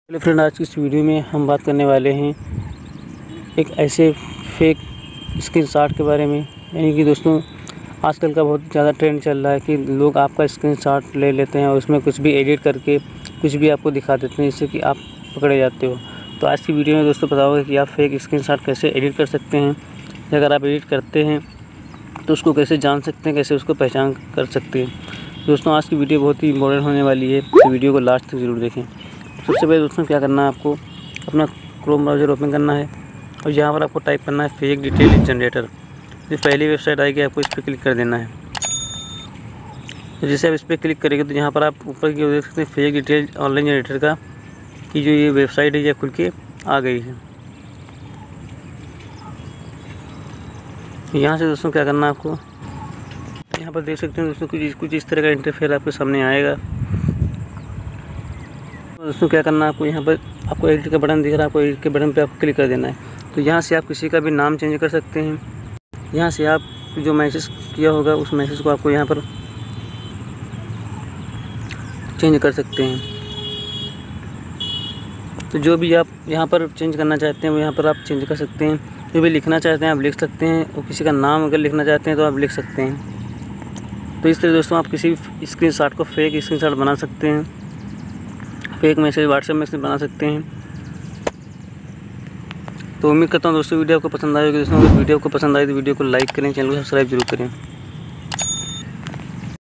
Hello friend, आज की इस वीडियो में हम बात करने वाले हैं एक ऐसे फेक स्क्रीनशॉट के बारे में। यानी कि दोस्तों, आजकल का बहुत ज़्यादा ट्रेंड चल रहा है कि लोग आपका स्क्रीनशॉट ले लेते हैं और उसमें कुछ भी एडिट करके कुछ भी आपको दिखा देते हैं, जिससे कि आप पकड़े जाते हो। तो आज की वीडियो में दोस्तों बताओगे कि आप फेक स्क्रीनशॉट कैसे एडिट कर सकते हैं, या अगर आप एडिट करते हैं तो उसको कैसे जान सकते हैं, कैसे उसको पहचान कर सकते हैं। दोस्तों, आज की वीडियो बहुत ही इंपॉर्टेंट होने वाली है, तो वीडियो को लास्ट तक ज़रूर देखें। सबसे पहले दोस्तों क्या करना है, आपको अपना क्रोम ब्राउज़र ओपन करना है और यहाँ पर आपको टाइप करना है फेक डिटेल जनरेटर। जो पहली वेबसाइट आएगी आपको इस पर क्लिक कर देना है। तो जैसे आप इस पर क्लिक करेंगे तो यहाँ पर आप ऊपर की ओर देख सकते हैं फेक डिटेल ऑनलाइन जनरेटर का कि जो ये वेबसाइट है यह खुल के आ गई है। यहाँ से दोस्तों क्या करना है, आपको यहाँ पर देख सकते हैं दोस्तों कुछ इस तरह का इंटरफेस आपके सामने आएगा। दोस्तों क्या करना है, आपको यहाँ पर आपको एडिट का बटन दिख रहा है, आपको एडिट के बटन पे आपको क्लिक कर देना है। तो यहाँ से आप किसी का भी नाम चेंज कर सकते हैं। यहाँ से आप जो मैसेज किया होगा उस मैसेज को आपको यहाँ पर चेंज कर सकते हैं। तो जो भी आप यहाँ पर चेंज करना चाहते हैं वो यहाँ पर आप चेंज कर सकते हैं। जो भी लिखना चाहते हैं आप लिख सकते हैं, और किसी का नाम अगर लिखना चाहते हैं तो आप लिख सकते हैं। तो इस तरह दोस्तों आप किसी स्क्रीनशॉट को फेक स्क्रीनशॉट बना सकते हैं, फेक मैसेज व्हाट्सएप मैसेज बना सकते हैं। तो उम्मीद करता हूँ दोस्तों वीडियो आपको पसंद आएगी। दोस्तों अगर वीडियो को पसंद आए तो वीडियो को लाइक करें, चैनल को सब्सक्राइब जरूर करें।